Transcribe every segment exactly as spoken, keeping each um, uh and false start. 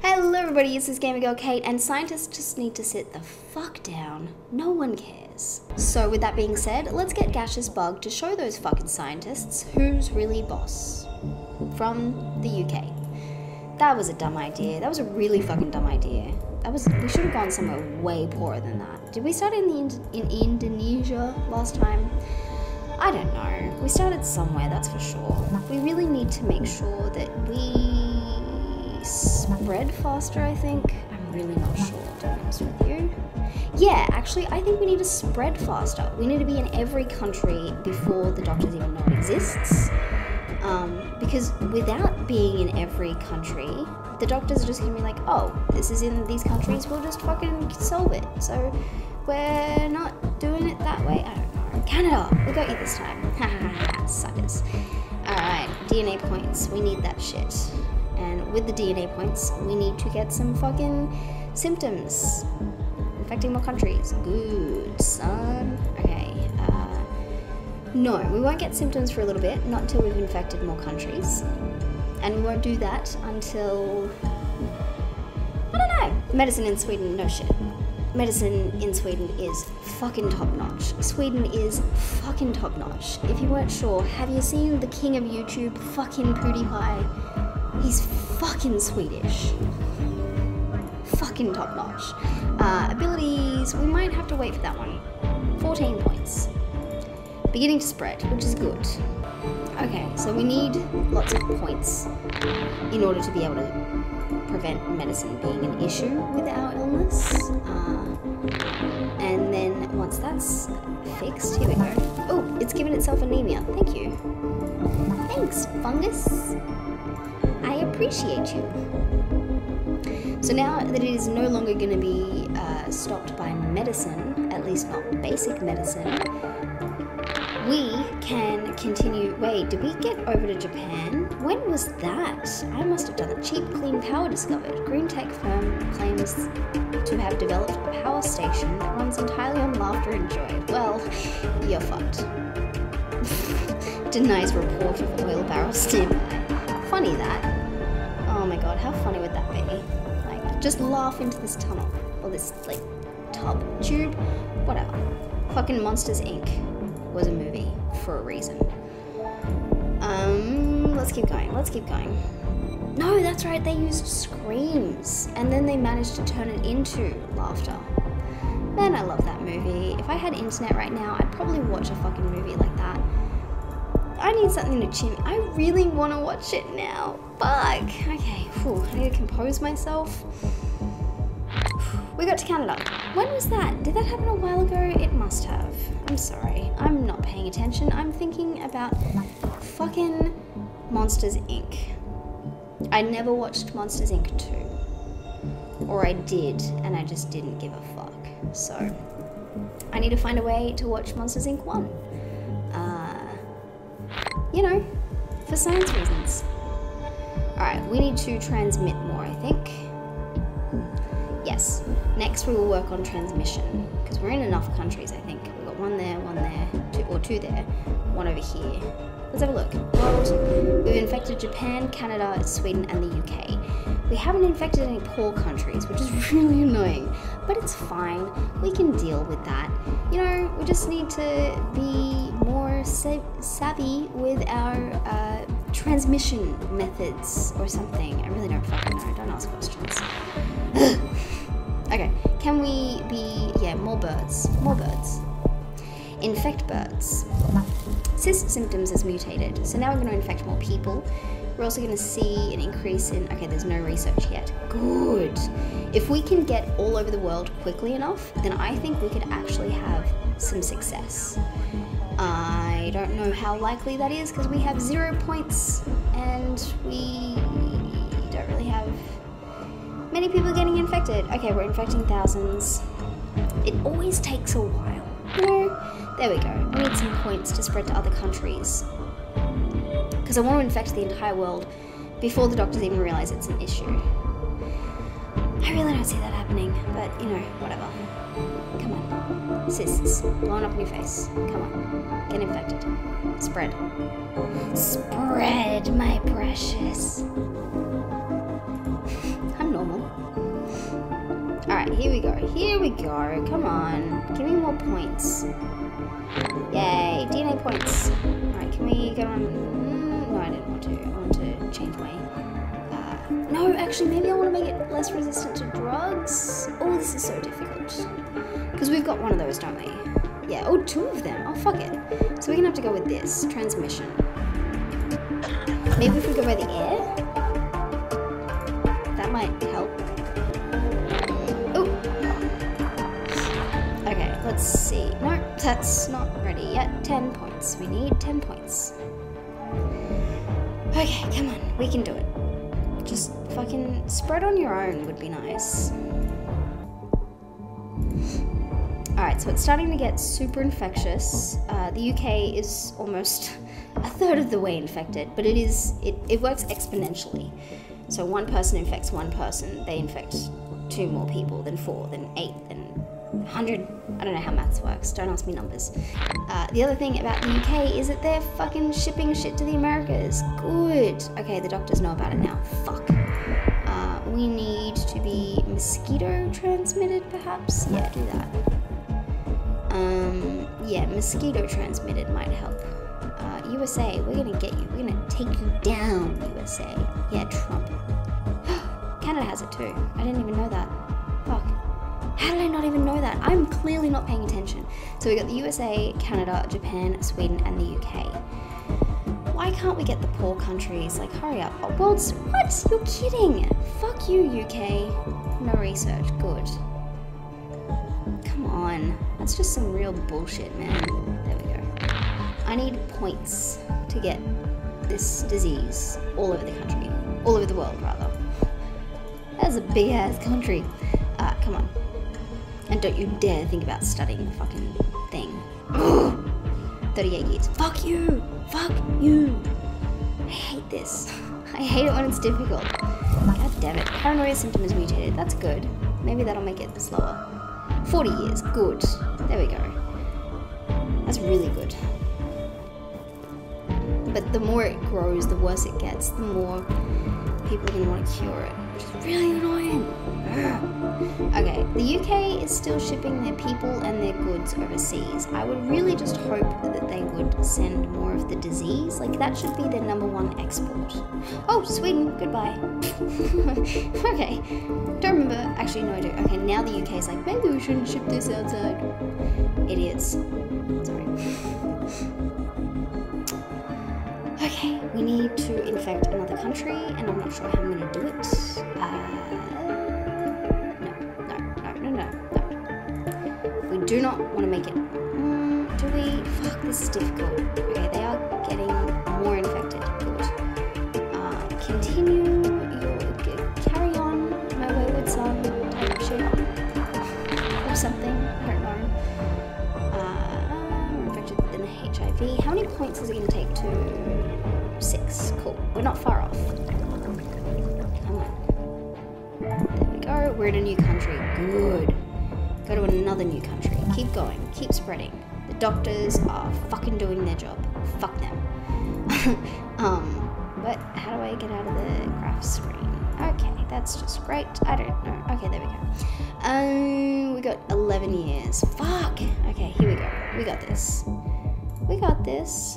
Hello everybody, this is Gamer Girl Kate, and scientists just need to sit the fuck down. No one cares. So with that being said, let's get Gaseous Bug to show those fucking scientists who's really boss. From the U K. That was a dumb idea. That was a really fucking dumb idea. That was, we should have gone somewhere way poorer than that. Did we start in, the, in Indonesia last time? I don't know. We started somewhere, that's for sure. We really need to make sure that we spread faster, I think. I'm really not sure, to be honest with you. Yeah, actually, I think we need to spread faster. We need to be in every country before the doctors even know it exists. Um, because without being in every country, the doctors are just gonna be like, oh, this is in these countries, we'll just fucking solve it. So we're not doing it that way. I don't know. Canada, we got you this time. Ha ha ha, suckers. Alright, D N A points. We need that shit. And with the D N A points, we need to get some fucking symptoms. Infecting more countries. Good, son. Okay, uh, no, we won't get symptoms for a little bit, not until we've infected more countries. And we won't do that until, I don't know, medicine in Sweden, no shit. Medicine in Sweden is fucking top-notch. Sweden is fucking top-notch. If you weren't sure, have you seen the king of YouTube, fucking PewDiePie? He's fucking Swedish. Fucking top-notch. Uh, abilities, we might have to wait for that one. fourteen points. Beginning to spread, which is good. Okay, so we need lots of points in order to be able to prevent medicine being an issue with our illness. Uh, and then once that's fixed, here we go. Oh, it's given itself anemia. Thank you. Thanks, fungus. I appreciate you. So now that it is no longer going to be uh, stopped by medicine, at least not basic medicine, we can continue. Wait, did we get over to Japan? When was that? I must have done it. Cheap, clean power discovered. Green tech firm claims to have developed a power station that runs entirely on laughter and joy. Well, you're fucked. Denies report of oil barrel standby. Funny that. Oh my god, how funny would that be? Like, just laugh into this tunnel. Or this, like, tub, tube, whatever. Fucking Monsters, Incorporated was a movie for a reason. Um, let's keep going, let's keep going. No, that's right, they used screams, and then they managed to turn it into laughter. Man, I love that movie. If I had internet right now, I'd probably watch a fucking movie like that. I need something to cheer me. I really want to watch it now. Fuck. Okay, whew, I need to compose myself. We got to Canada. When was that? Did that happen a while ago? It must have. I'm sorry. I'm not paying attention. I'm thinking about fucking Monsters, Incorporated. I never watched Monsters, Incorporated two. Or I did, and I just didn't give a fuck. So, I need to find a way to watch Monsters, Incorporated one. Uh, you know, for science reasons. Alright, we need to transmit more, I think. Yes. Next we will work on transmission, because we're in enough countries, I think. We've got one there, one there, two, or two there, one over here. Let's have a look. World. We've infected Japan, Canada, Sweden, and the U K. We haven't infected any poor countries, which is really annoying, but it's fine. We can deal with that. You know, we just need to be more sa savvy with our uh, transmission methods or something. I really don't fucking know. Don't ask questions. Okay, can we be, yeah, more birds, more birds. Infect birds. Cyst symptoms has mutated, so now we're going to infect more people. We're also going to see an increase in, okay, there's no research yet. Good. If we can get all over the world quickly enough, then I think we could actually have some success. I don't know how likely that is, because we have zero points, and we don't really have many people getting infected. Okay, we're infecting thousands. It always takes a while. You know, there we go. We need some points to spread to other countries. Because I want to infect the entire world before the doctors even realize it's an issue. I really don't see that happening, but you know, whatever. Come on. Cysts. Blowing up in your face. Come on. Get infected. Spread. Spread, my precious. I'm normal. Alright, here we go. Here we go. Come on. Give me more points. Yay, D N A points. Alright, can we go on? Mm, no, I didn't want to. I want to change my... Uh, no, actually, maybe I want to make it less resistant to drugs. Oh, this is so difficult. Because we've got one of those, don't we? Yeah, oh, two of them. Oh, fuck it. So we're going to have to go with this. Transmission. Maybe if we go by the air? That might help. Oh! Okay, let's see. No, that's not ready yet. ten points. We need ten points. Okay, come on. We can do it. Just fucking spread on your own would be nice. Alright, so it's starting to get super infectious. Uh, the U K is almost a third of the way infected, but it is it, it works exponentially. So one person infects one person, they infect two more people, then four, then eight, then one hundred. I don't know how maths works, don't ask me numbers. Uh, the other thing about the U K is that they're fucking shipping shit to the Americas. Good. Okay, the doctors know about it now. Fuck. Uh, we need to be mosquito transmitted, perhaps? Yeah, do that. Um, yeah, mosquito transmitted might help. Uh, U S A, we're gonna get you. We're gonna take you down, U S A. Yeah, Trump. Canada has it too. I didn't even know that. Fuck. How did I not even know that? I'm clearly not paying attention. So we got the U S A, Canada, Japan, Sweden, and the U K. Why can't we get the poor countries? Like, hurry up. Oh, world's, what? You're kidding. Fuck you, U K. No research. Good. Come on. That's just some real bullshit, man. There we go. I need points to get this disease all over the country. All over the world, rather. That's a big-ass country. Uh, come on. And don't you dare think about studying the fucking thing. thirty-eight years. Fuck you! Fuck you! I hate this. I hate it when it's difficult. God damn it. Paranoia symptom is mutated. That's good. Maybe that'll make it slower. forty years. Good. There we go. That's really good. But the more it grows, the worse it gets, the more people are going to want to cure it, which is really annoying. Okay, the U K is still shipping their people and their goods overseas. I would really just hope that they would send more of the disease. Like, that should be their number one export. Oh, Sweden, goodbye. Okay, don't remember. Actually, no, I do. Okay, now the U K is like, maybe we shouldn't ship this outside. Idiots. Sorry. Okay, we need to infect another country, and I'm not sure how I'm going to do it. Uh, no, no, no, no, no. We do not want to make it. Mm, do we? Fuck, this is difficult. Okay, they are getting more infected. Good. Uh, continue your carry on, my wayward son type shit. Or something. I don't know. Uh, we're infected in the H I V. How many points is it going to take to... Six. Cool. We're not far off. Come on. There we go. We're in a new country. Good. Go to another new country. Keep going. Keep spreading. The doctors are fucking doing their job. Fuck them. um, but how do I get out of the graph screen? Okay, that's just great. I don't know. Okay, there we go. Um, we got eleven years. Fuck. Okay, here we go. We got this. We got this.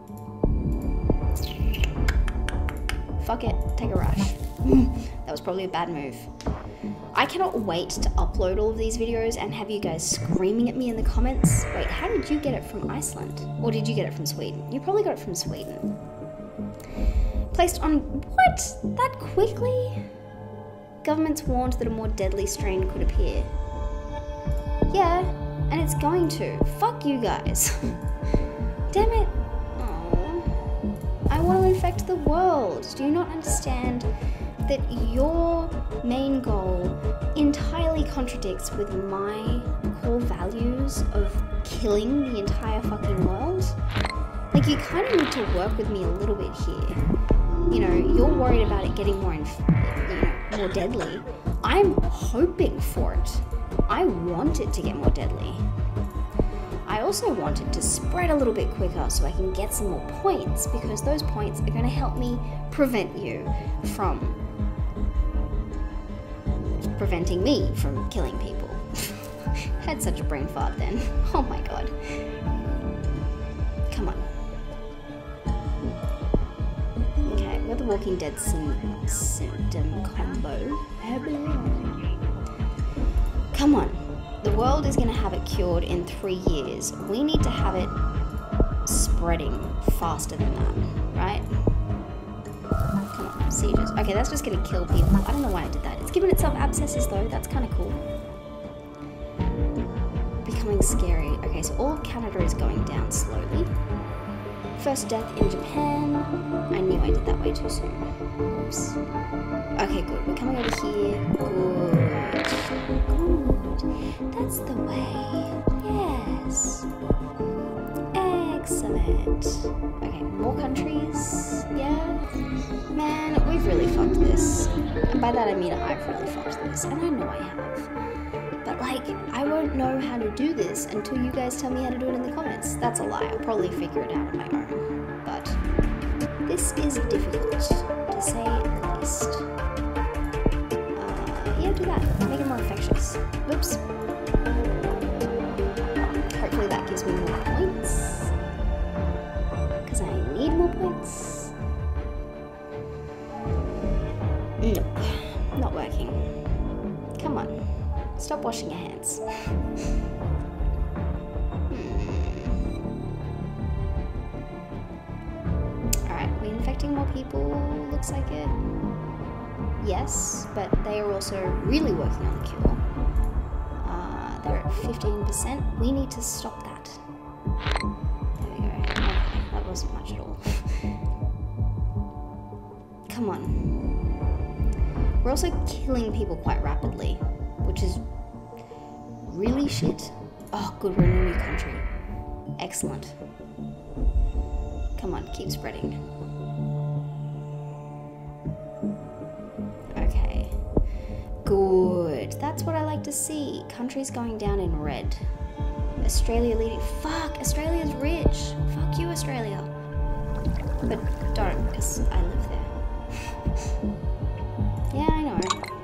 Fuck it, take a rush. That was probably a bad move. I cannot wait to upload all of these videos and have you guys screaming at me in the comments. Wait, how did you get it from Iceland? Or did you get it from Sweden? You probably got it from Sweden. Placed on, what? That quickly? Governments warned that a more deadly strain could appear. Yeah, and it's going to. Fuck you guys. Damn it. I want to infect the world. Do you not understand that your main goal entirely contradicts with my core values of killing the entire fucking world? Like, you kind of need to work with me a little bit here. You know, you're worried about it getting more, inf you know, more deadly. I'm hoping for it. I want it to get more deadly. I also want it to spread a little bit quicker so I can get some more points, because those points are going to help me prevent you from pre preventing me from killing people. I had such a brain fart then. Oh my god. Come on. Okay, we've got the Walking Dead sim symptom combo. Come on. The world is going to have it cured in three years. We need to have it spreading faster than that, right? Come on, sieges. Okay, that's just going to kill people. I don't know why I did that. It's given itself abscesses though. That's kind of cool. Becoming scary. Okay, so all of Canada is going down slowly. First death in Japan. I knew I did that way too soon. Oops. Okay, good. We're coming over here. Good. Good. That's the way. Yes. Excellent. Okay, more countries. Yeah. Man, we've really fucked this. And by that I mean I've really fucked this. And I know I have. But like, I won't know how to do this until you guys tell me how to do it in the comments. That's a lie. I'll probably figure it out on my own. But this is difficult, to say the least. Uh, yeah, do that. Make it more infectious. Whoops. Hopefully that gives me more points. Because I need more points. Nope. Not working. Come on. Stop washing your hands. hmm. Alright, we infecting more people, looks like it. Yes, but they are also really working on the cure. Uh, they're at fifteen percent. We need to stop that. There we go. Okay, that wasn't much at all. Come on. We're also killing people quite rapidly, which is really shit. Oh, good, we're in a new country. Excellent. Come on, keep spreading. Okay. Good. That's what I like to see. Countries going down in red. Australia leading. Fuck, Australia's rich. Fuck you, Australia. But don't, because I live there. Yeah, I know.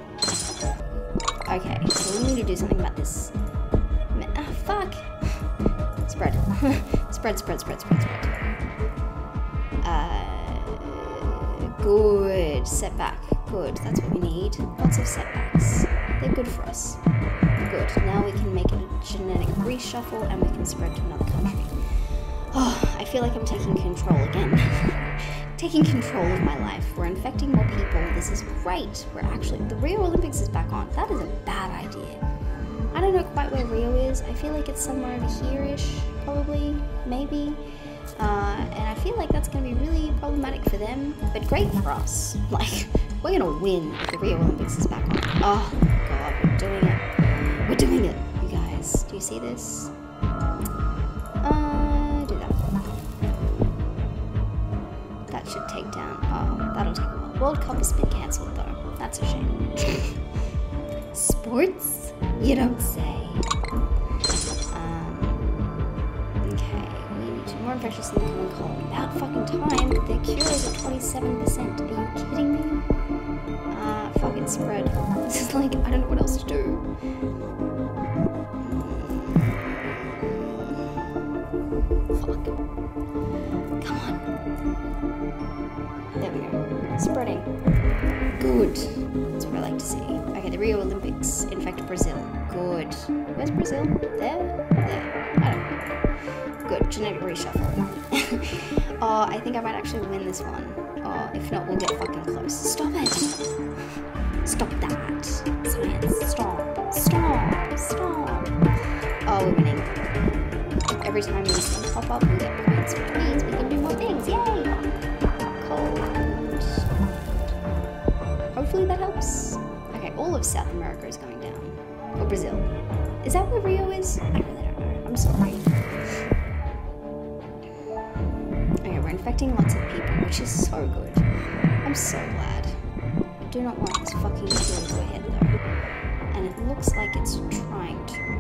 Okay, so we need to do something about this. Ah, fuck! Spread. spread, spread, spread, spread, spread. Uh, good. Setback. Good. That's what we need. Lots of setbacks. They're good for us. Good. Now we can make it a genetic reshuffle and we can spread to another country. Oh, I feel like I'm taking control again. Taking control of my life. We're infecting more people. This is great. We're actually... The Rio Olympics is back on. That is a bad idea. I don't know quite where Rio is. I feel like it's somewhere over here-ish, probably, maybe. Uh, and I feel like that's going to be really problematic for them, but great for us. Like, we're going to win if the Rio Olympics is back on. Oh, God, we're doing it. We're doing it, you guys. Do you see this? Uh, do that. That should take down... Oh, that'll take a while. World Cup has been cancelled, though. That's a shame. Sports? You don't say. Um, okay, we need to more infectious than the common cold. About fucking time. The cure is at twenty-seven percent. Are you kidding me? Uh, fucking spread. This is like, I don't know what else to do. Fuck. Come on. There we go. Spreading. Good. That's what I like to see. Okay, the Rio Olympics infect Brazil. Good. Where's Brazil? There? There. I don't know. Good. Genetic reshuffle. Oh, I think I might actually win this one. Oh, if not, we'll get fucking close. Stop it! Stop that. Science. Stop. Stop. Stop. Oh, we're winning. Every time these things pop up, we get points, which means we can do more things. Yay! Cold. Hopefully that helps. Okay, all of South America is going down. Or Brazil. Is that where Rio is? I really don't know. I'm sorry. Okay, we're infecting lots of people, which is so good. I'm so glad. I do not want this fucking cure to go ahead though. And it looks like it's trying to.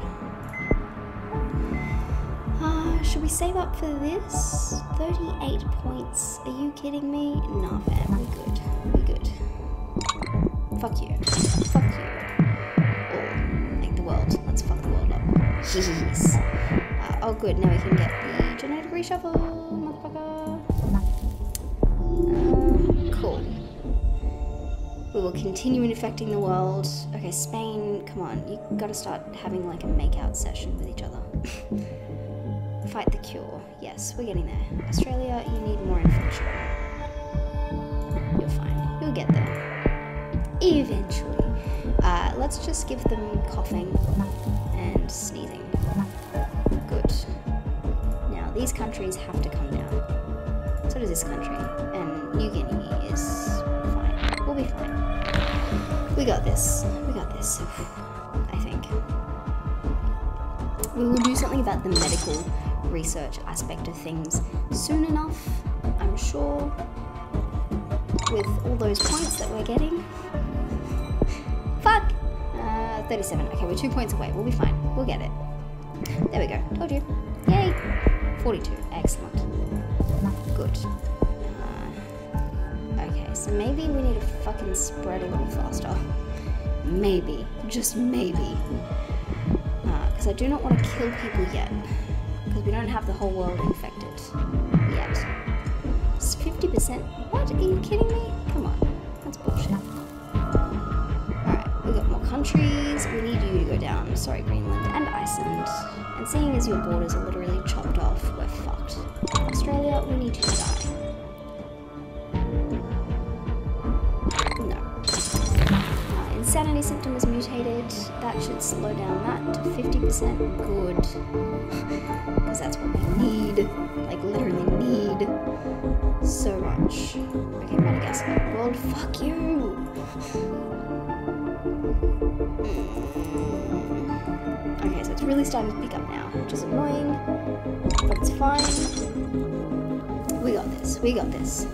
Uh, should we save up for this? thirty-eight points. Are you kidding me? Nah, fam. We good. We good. Fuck you. Fuck you. Yes. Uh, oh good, now we can get the genetic reshuffle, motherfucker. Uh, cool. We will continue infecting the world. Okay, Spain, come on. You gotta start having like a make-out session with each other. Fight the cure. Yes, we're getting there. Australia, you need more infection. You're fine. You'll get there. Eventually. Uh, let's just give them coughing and sneezing. Good. Now, these countries have to come down. So does this country. And New Guinea is fine. We'll be fine. We got this. We got this. I think. We will do something about the medical research aspect of things soon enough, I'm sure, with all those points that we're getting. Fuck! Uh, thirty-seven. Okay, we're two points away. We'll be fine. We'll get it. There we go. Told you. Yay! forty-two. Excellent. Good. Uh, okay, so maybe we need to fucking spread a little faster. Maybe. Just maybe. Because uh, I do not want to kill people yet. Because we don't have the whole world infected yet. It's fifty percent. What? Are you kidding me? Come on. That's bullshit. Alright, we got more countries. We need you to go down. Sorry, Greenland and Iceland. And seeing as your borders are literally chopped off, we're fucked. Australia, we need you to die. No. Uh, insanity symptom is mutated. That should slow down that to fifty percent. Good. Because that's what we need. Like, literally need so much. Okay, Madagascar. World, fuck you! Mm. Okay, so it's really starting to pick up now, which is annoying, but it's fine. We got this. We got this.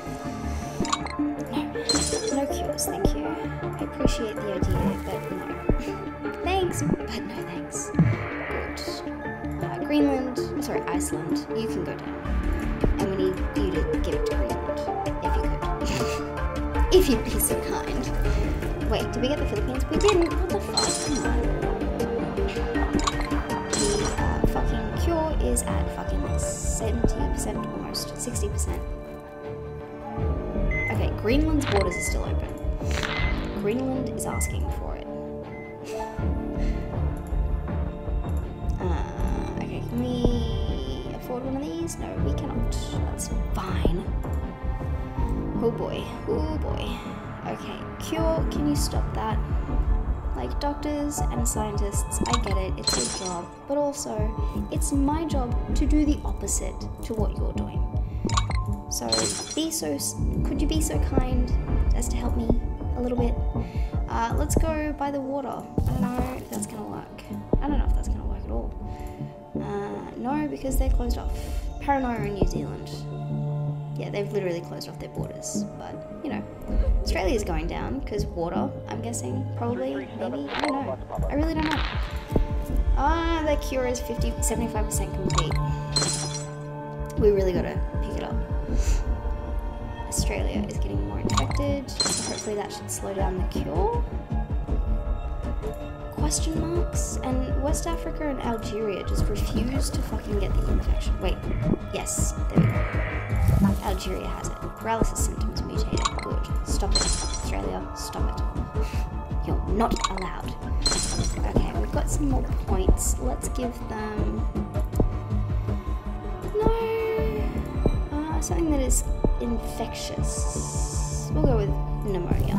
No. No cures, thank you. I appreciate the idea, but no. Thanks, but no thanks. Good. Uh, Greenland, sorry, Iceland, you can go down. And we need you to give it to Greenland, if you could. If you'd be so kind. Wait, did we get the Philippines? We didn't. What the fuck? Come on. The uh, fucking cure is at fucking like seventy percent almost. sixty percent. Okay, Greenland's borders are still open. Greenland is asking for it. Uh, okay, can we afford one of these? No, we cannot. That's fine. Oh boy. Oh boy. Okay, cure, can you stop that? Like, doctors and scientists, I get it, it's your job, but also, it's my job to do the opposite to what you're doing. So, be so, could you be so kind as to help me a little bit? Uh, let's go by the water. I don't know if that's gonna work. I don't know if that's gonna work at all. Uh, no, because they're closed off. Paranoia in New Zealand. Yeah, they've literally closed off their borders, but, you know, Australia's going down, because water, I'm guessing, probably, maybe, I don't know, I really don't know. Ah, the cure is fifty, seventy-five percent complete. We really gotta pick it up. Australia is getting more infected, so hopefully that should slow down the cure. Question marks? And West Africa and Algeria just refuse to fucking get the infection. Wait, yes, there we go. Algeria has it. Paralysis symptoms mutated. Good. Stop it. Australia, stop it. You're not allowed. Okay, we've got some more points. Let's give them... No... Uh, something that is infectious. We'll go with pneumonia.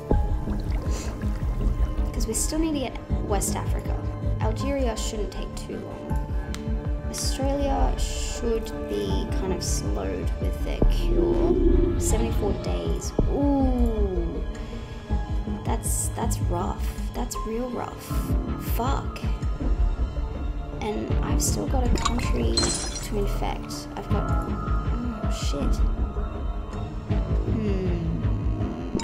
Because we still need to get West Africa. Algeria shouldn't take too long. Australia should be kind of slowed with their cure. seventy-four days. Ooh. That's that's rough. That's real rough. Fuck. And I've still got a country to infect. I've got... Oh, shit. Hmm.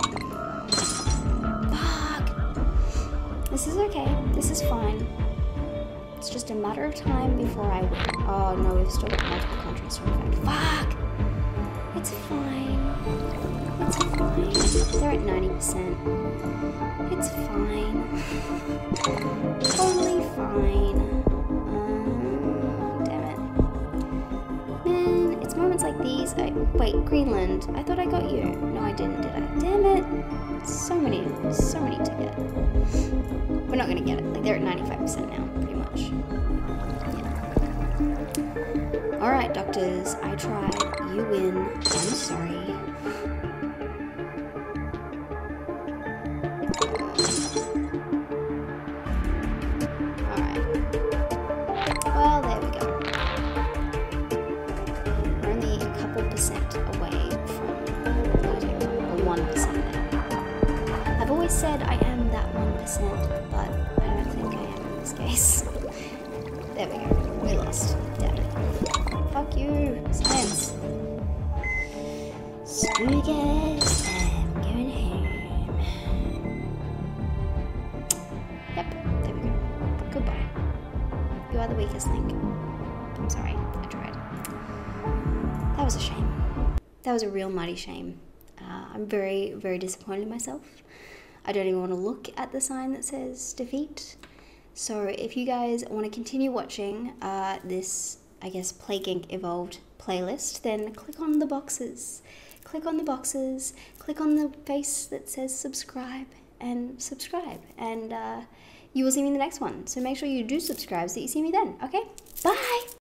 Fuck. This is okay. This is fine. It's just a matter of time before I win. Oh no, we've still got multiple countries to infect. Fuck! It's fine. It's fine. They're at ninety percent. It's fine. Totally fine. These, I, wait, Greenland. I thought I got you. No, I didn't, did I? Damn it. So many, so many to get. We're not gonna get it. Like, they're at ninety-five percent now, pretty much. Yeah. All right, doctors. I tried. You win. I'm sorry. All right. Well, there we go. We're only a couple percent away from losing, or one percent now. I've always said I am that one percent, but I don't think I am in this case. There we go. We lost. Damn it. Fuck you, science. Screw you guys. I'm going home. Yep, there we go. Goodbye. You are the weakest link. I'm sorry, I tried. That was a shame. That was a real mighty shame. Uh, I'm very, very disappointed in myself. I don't even want to look at the sign that says defeat. So if you guys want to continue watching uh, this, I guess, Plague Incorporated Evolved playlist, then click on the boxes. Click on the boxes, click on the face that says subscribe, and subscribe. And uh, you will see me in the next one. So make sure you do subscribe so that you see me then, okay? Bye!